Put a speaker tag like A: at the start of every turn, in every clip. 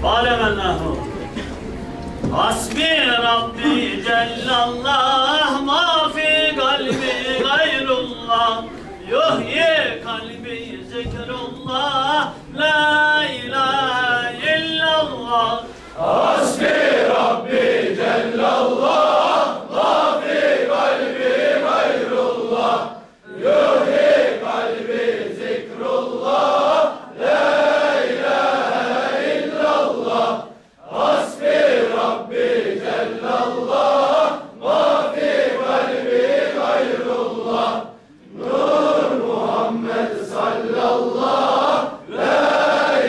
A: Alemennahu. Hasbi Rabbi Cellallah, ma fi kalbi gayrullah, yuhyi kalbi zikrullah, la ilahe illallah.
B: Hasbi Rabbi Cellallah, ma fi kalbi gayrullah, yuhyi kalbi zikrullah, la ilahe illallah. Hasbi Rabbi Cellallah, ma fi kalbi gayrullah, Nur Muhammed sallallah, la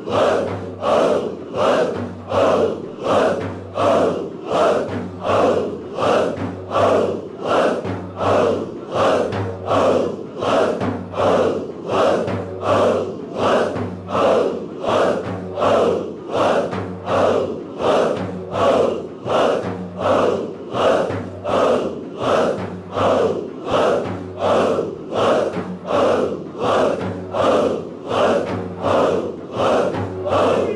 B: Allah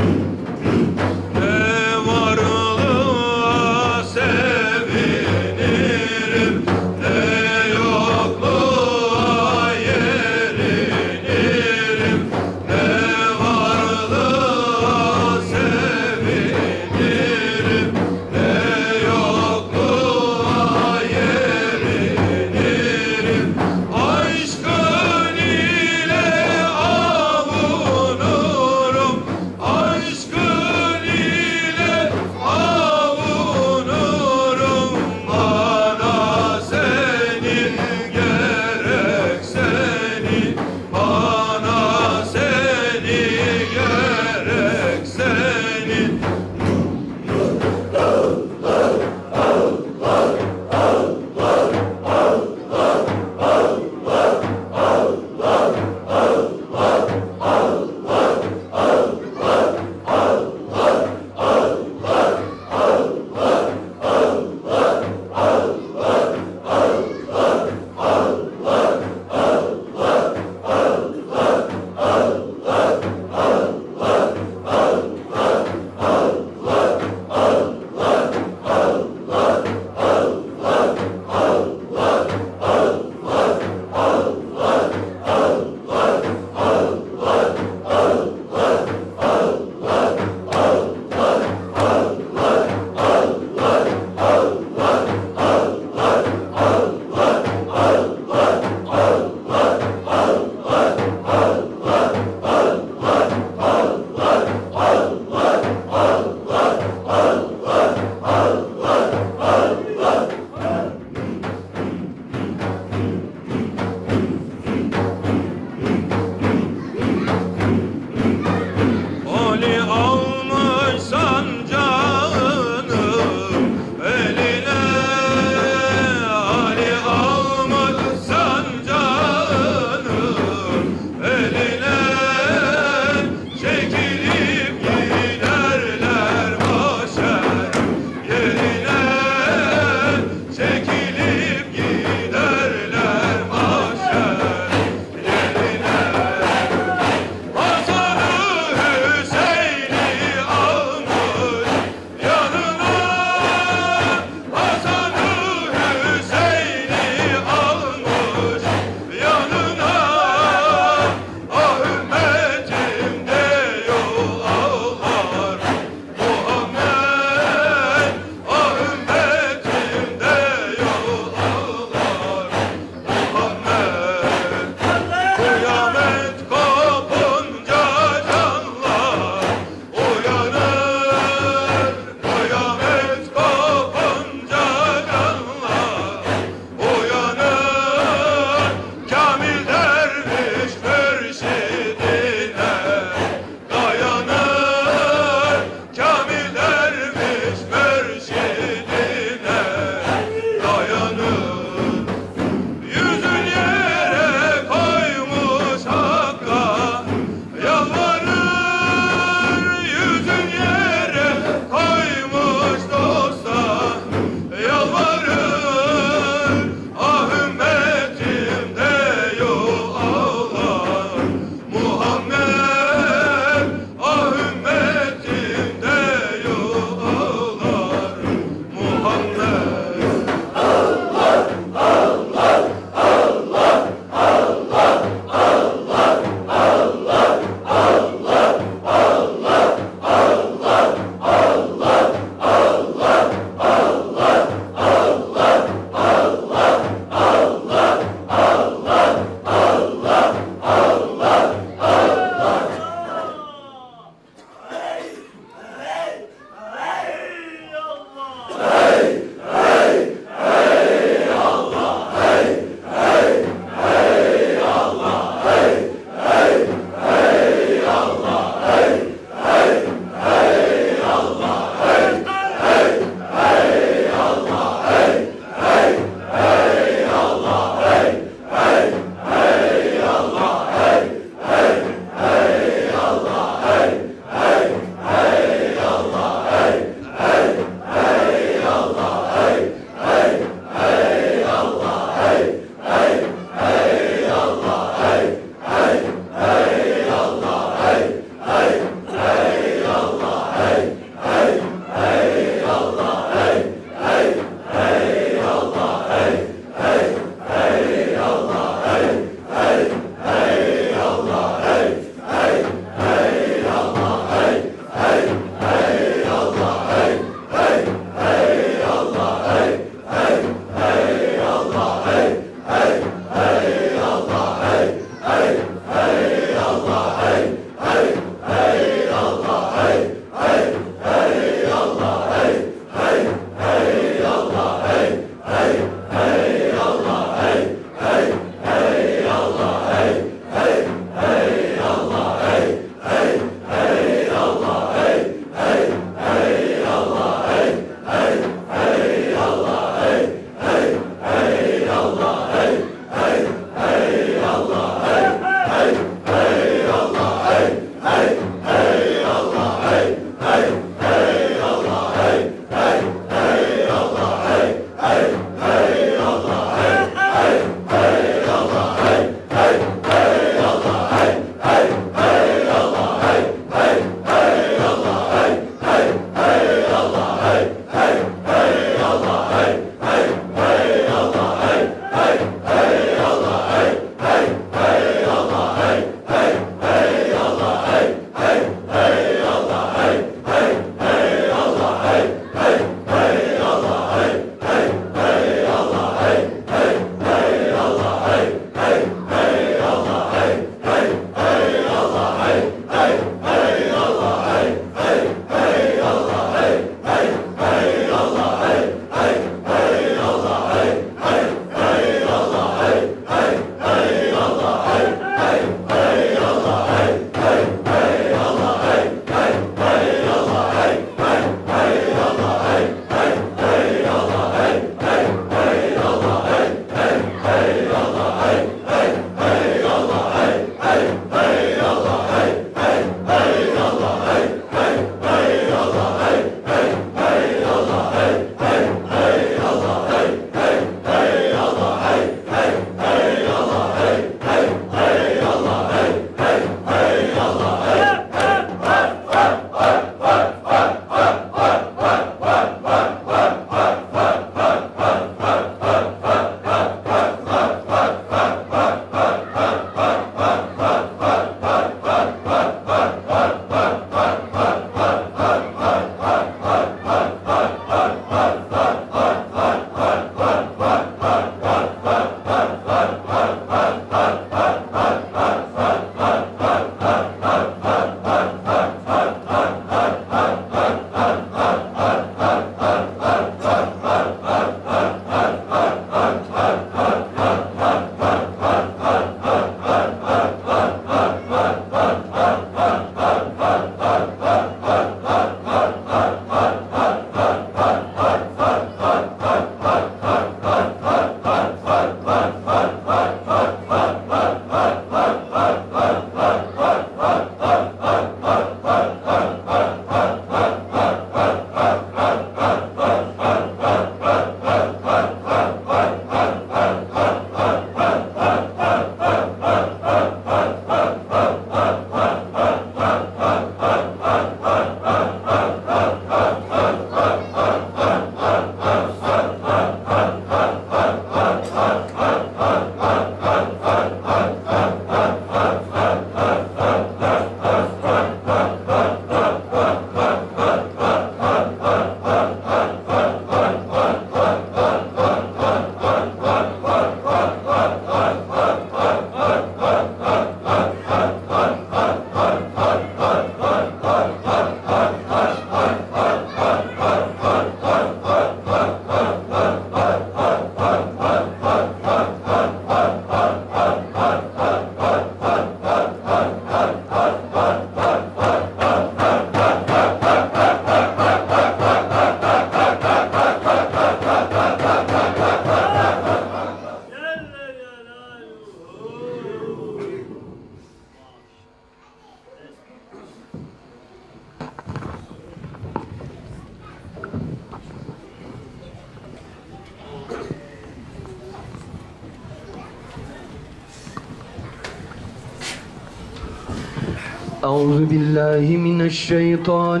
C: أعوذ بالله من الشيطان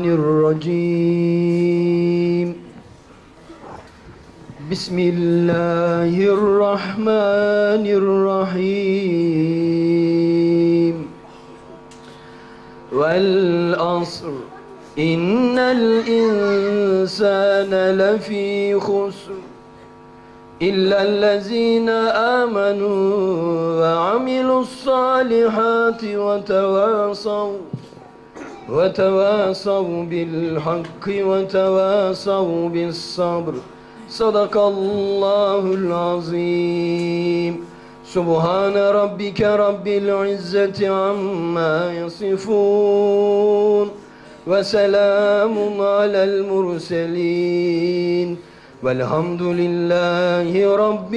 C: الرجيم بسم الله الرحمن الرحيم والعصر إن الإنسان لفي خسر إلا الذين آمنوا وعملوا الصالحات وتواصوا بالحق وتواصوا بالصبر صدق الله العظيم سبحان ربك رب العزة عما يصفون وسلام على المرسلين والحمد لله رب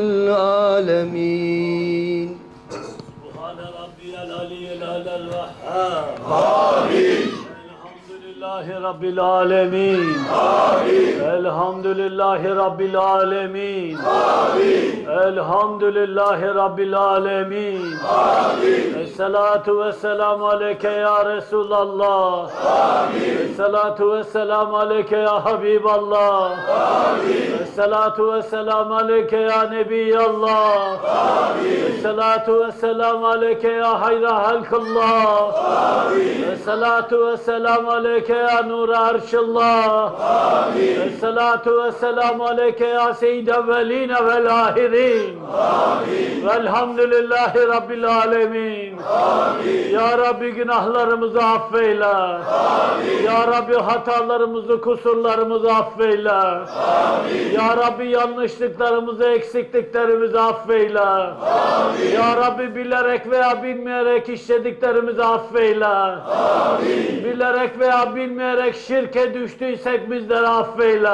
C: العالمين
A: سبحان ربي العلي الأعلى الوهاب
B: آمين
A: الحمد لله رب العالمين
B: آمين
A: الحمد لله رب العالمين
B: آمين
A: الحمد لله رب العالمين
B: آمين
A: الصلاة والسلام عليك يا رسول الله
B: آمين
A: الصلاة والسلام عليك يا حبيب الله
B: آمين
A: الصلاة والسلام عليك يا نبي الله
B: آمين
A: الصلاة والسلام عليك يا خير خلق الله
B: آمين
A: الصلاة والسلام عليك يا نور عرش الله
B: آمين
A: الصلاة والسلام عليك يا سيد الأولين والآخرين
B: آمين
A: والحمد لله رب العالمين
B: آمين
A: Ya Rabbi günahlarımızı affeyle.
B: Amin.
A: Ya Rabbi hatalarımızı, kusurlarımızı affeyle.
B: Amin.
A: Ya Rabbi yanlışlıklarımızı, eksikliklerimizi affeyle.
B: Amin.
A: Ya Rabbi bilerek veya bilmeyerek işlediklerimizi affeyle.
B: Amin.
A: Bilerek veya bilmeyerek şirke düştüysek bizleri affeyle.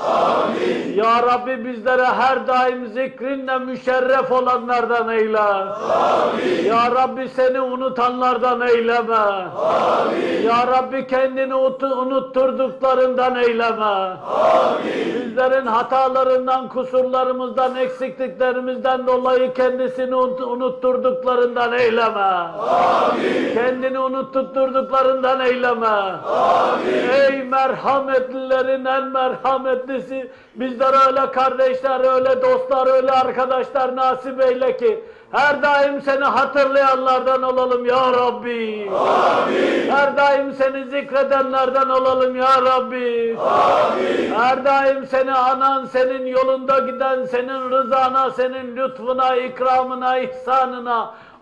B: Amin.
A: Ya Rabbi bizlere her daim zikrinle müşerref olanlardan eyle.
B: Amin.
A: Ya Rabbi seni unutanlardan eyleme.
B: Amin.
A: Ya Rabbi kendini unutturduklarından eyleme.
B: Amin.
A: Bizlerin hatalarından, kusurlarımızdan, eksikliklerimizden dolayı kendisini unutturduklarından eyleme.
B: Amin.
A: Kendini unutturduklarından eyleme.
B: Amin.
A: Ey merhametlilerin en merhametlisi, bizlere öyle kardeşler, öyle dostlar, öyle arkadaşlar nasip eyle ki her daim seni hatırlayanlardan olalım ya Rabbi.
B: Amin.
A: Her daim seni zikredenlerden olalım ya Rabbi.
B: Amin.
A: Her daim seni anan, senin yolunda giden, senin rızana, senin lütfuna, ikramına, ihsanına,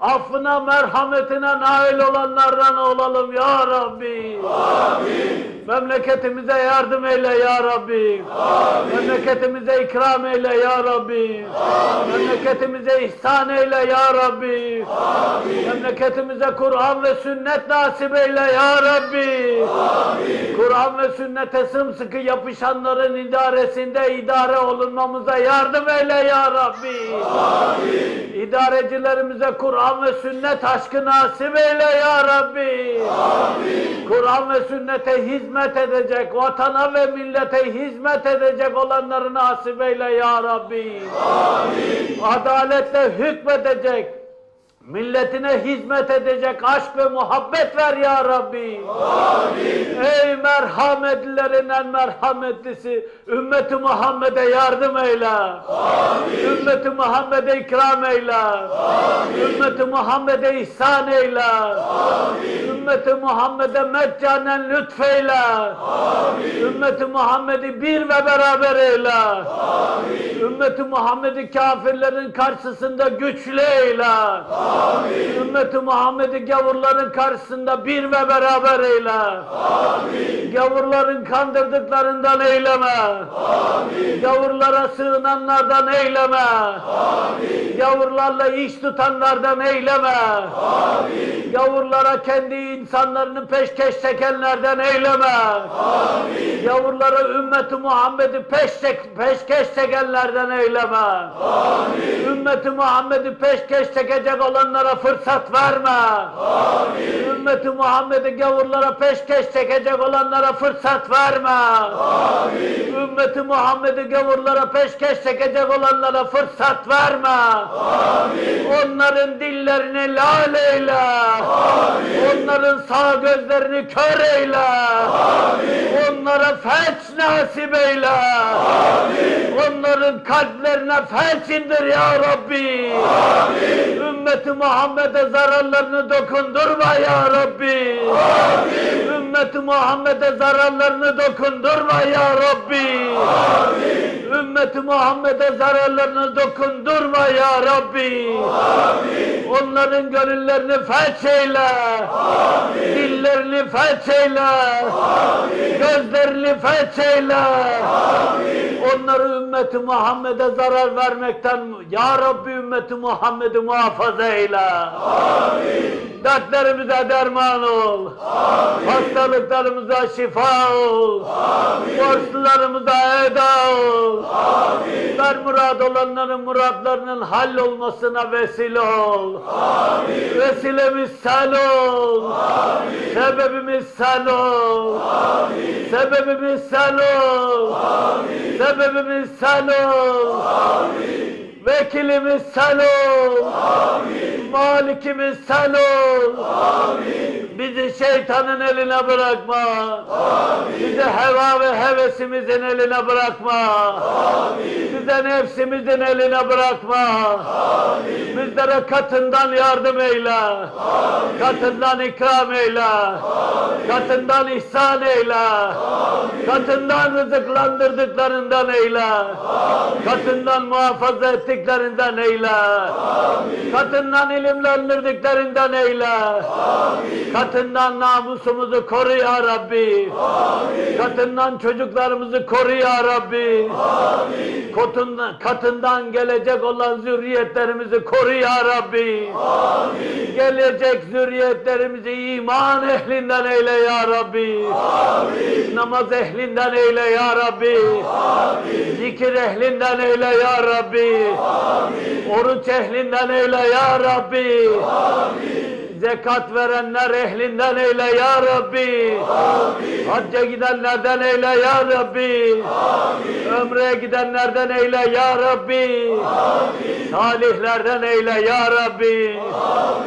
A: affına, merhametine nail olanlardan olalım ya Rabbi.
B: Amin.
A: Memleketimize yardım eyle ya Rabbi.
B: Amin.
A: Memleketimize ikram eyle ya Rabbi.
B: Amin.
A: Memleketimize ihsan eyle ya Rabbi.
B: Amin.
A: Memleketimize Kur'an ve sünnet nasip eyle ya Rabbi.
B: Amin.
A: Kur'an ve sünnete sımsıkı yapışanların idaresinde idare olunmamıza yardım eyle ya Rabbi.
B: Amin.
A: İdarecilerimize Kur'an ve sünnet aşkı nasip eyle ya Rabbi.
B: Amin.
A: Kur'an ve sünnete hizmet edecek, vatana ve millete hizmet edecek olanları nasip eyle ya Rabbi.
B: Amin.
A: Adaletle hükmedecek, milletine hizmet edecek aşk ve muhabbet ver ya Rabbi.
B: Amin.
A: Ey merhametlilerin en merhametlisi, ümmeti Muhammed'e yardım eyle.
B: Amin.
A: Ümmeti Muhammed'e ikram eyle.
B: Amin.
A: Ümmeti Muhammed'e ihsan eyle.
B: Amin.
A: Ümmeti Muhammed'e meccanen lütfeyle.
B: Amin.
A: Ümmeti Muhammed'i bir ve beraber eyle.
B: Amin.
A: Ümmeti Muhammed'i kafirlerin karşısında güçlü eyle.
B: Amin.
A: Ümmeti Muhammed'i gavurların karşısında bir ve beraber eyle.
B: Amin.
A: Gavurların kandırdıklarından eyleme.
B: Amin.
A: Gavurlara sığınanlardan eyleme.
B: Amin.
A: Gavurlarla iş tutanlardan eyleme.
B: Amin.
A: Gavurlara kendi insanlarını peşkeş çekenlerden eyleme.
B: Amin.
A: Gavurlara ümmeti Muhammed'i peşkeş çekenlerden eyleme.
B: Amin.
A: Ümmeti Muhammed'i peşkeş çekecek olanlara fırsat verme.
B: Amin.
A: Ümmeti Muhammed'i gavurlara peşkeş çekecek olanlara fırsat verme.
B: Amin.
A: Ümmeti Muhammed'i gavurlara peşkeş çekecek olanlara fırsat verme.
B: Amin.
A: Onların dillerini lal eyle.
B: Amin.
A: Onların sağ gözlerini kör eyle.
B: Amin.
A: Onlara felç nasip eyle.
B: Amin.
A: Onların kalplerine felç indir ya Rabbi.
B: Amin.
A: Ümmeti Muhammed'e zararlarını dokundurma ya Rabbi.
B: Amin.
A: Ümmeti Muhammed'e zararlarını dokundurma ya Rabbi.
B: Amin.
A: Ümmeti Muhammed'e zararlarını dokundurma ya Rabbi.
B: Amin.
A: Onların gönüllerini felç eyle.
B: Amin.
A: Dillerini felç eyle.
B: Amin.
A: Gözlerini felç eyle.
B: Amin.
A: Onları ümmeti Muhammed'e zarar vermekten ya Rabbi ümmeti Muhammed'i muhafaza eyle.
B: Amin.
A: Dertlerimize derman ol.
B: Amin.
A: Hastalıklarımıza şifa ol.
B: Amin.
A: Borçlarımıza eda ol.
B: Amin.
A: Ver murad olanların muradlarının hallolmasına vesile ol.
B: Amin.
A: Vesilemiz sen ol.
B: Amin.
A: Sebebimiz sen ol.
B: Amin.
A: Sebebimiz sen ol.
B: Amin.
A: Sebebimiz sen ol.
B: Amin.
A: Vekilimiz sen ol.
B: Amin.
A: Malikimiz sen ol.
B: Amin.
A: Bizi şeytanın eline bırakma.
B: Amin.
A: Bizi heva ve hevesimizin eline bırakma.
B: Amin.
A: Bize nefsimizin eline bırakma.
B: Amin.
A: Bizlere katından yardım eyle.
B: Amin.
A: Katından ikram eyle.
B: Amin.
A: Katından ihsan eyle.
B: Amin.
A: Katından rızıklandırdıklarından eyle.
B: Amin.
A: Katından muhafaza ettiklerinden eyle.
B: Amin.
A: Katından ilimlendirdiklerinden eyle.
B: Amin.
A: Katından namusumuzu koru ya Rabbi.
B: Amin.
A: Katından çocuklarımızı koru ya Rabbi.
B: Amin.
A: Katından gelecek olan zürriyetlerimizi koru ya Rabbi.
B: Amin.
A: Gelecek zürriyetlerimizi iman ehlinden eyle ya Rabbi.
B: Amin.
A: Namaz ehlinden eyle ya Rabbi.
B: Amin.
A: Zikir ehlinden eyle ya Rabbi.
B: Amin.
A: Oruç ehlinden eyle ya Rabbi.
B: Amin.
A: Zekat verenler ehlinden eyle ya Rabbi.
B: Amin.
A: Hacca gidenlerden eyle ya Rabbi.
B: Amin.
A: Ömreye gidenlerden eyle ya Rabbi.
B: Amin.
A: Salihlerden eyle ya Rabbi.
B: Amin.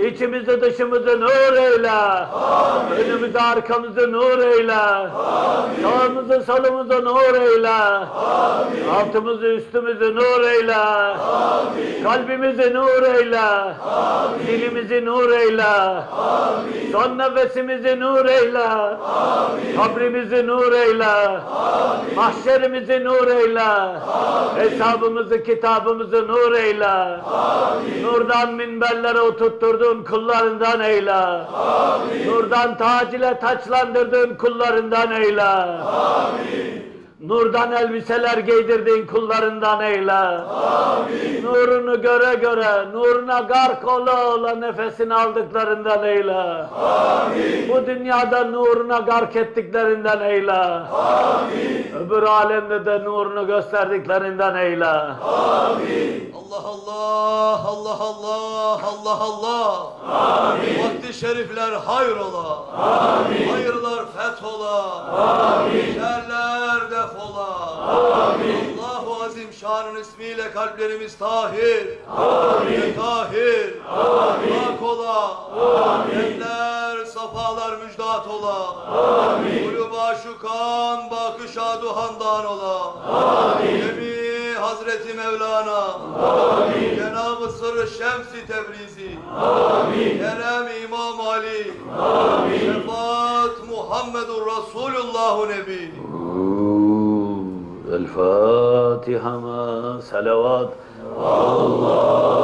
A: İçimizi dışımızı nur eyle. Önümüzü arkamızı nur eyle. Sağımızı solumuzu nur eyle. Altımızı üstümüzü nur eyle. Kalbimizi nur eyle. Dilimizi nur eyle. Son nefesimizi nur eyle. Kabrimizi nur eyle. Mahşerimizi nur eyle. Hesabımızı, kitabımızı nur eyle. Nurdan minberlere oturtturdun kullarından eyle. Nurdan tac ile taçlandırdığın kullarından eyle. Nurdan elbiseler giydirdin kullarından eyle. Nurunu göre göre, nuruna gark ola ola nefesini aldıklarından eyle. Bu dünyada nuruna gark ettiklerinden eyle. Öbür alemde de nurunu gösterdiklerinden eyle.
D: Allah Allah, Allah Allah, Allah Allah. Amin. Vakti şerifler hayrola. Amin. Hayırlar fethola. Amin. Şerler defola. Amin. Allahu Azim şanın ismiyle kalplerimiz tahir. Amin. Tahir. Amin. Pak ola. Amin. Eller, safalar müjdat ola. Amin. Kulü başukan, bakı şaduhandan ola. Amin. Hazreti Mevlana, amin. Cenab-ı Sırrı Şems-i Tebrizi, amin. Kerem İmam Ali, amin. Şefaat Muhammedur Resulullah Nebi.
A: El Fatiha ma salavat. Allahümme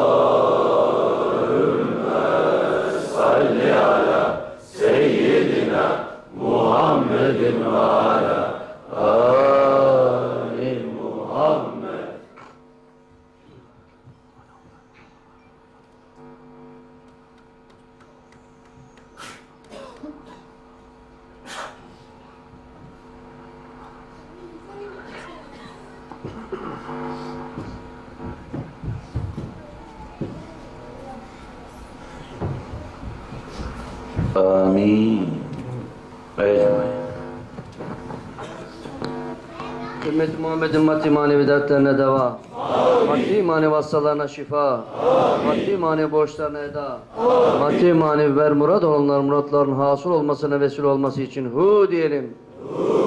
A: salli ala seyyidina Muhammedin ve ala ali Muhammed. Amin.
E: Ümmeti Muhammed'in maddi manevi dertlerine deva. Maddi manevi hastalarına şifa. Maddi manevi borçlarına eda. Maddi manevi ver murad olanlar muratların hasıl olmasına vesile olması için hu diyelim.